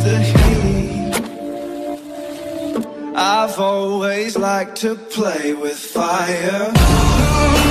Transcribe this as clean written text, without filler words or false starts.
the heat. I've always liked to play with fire.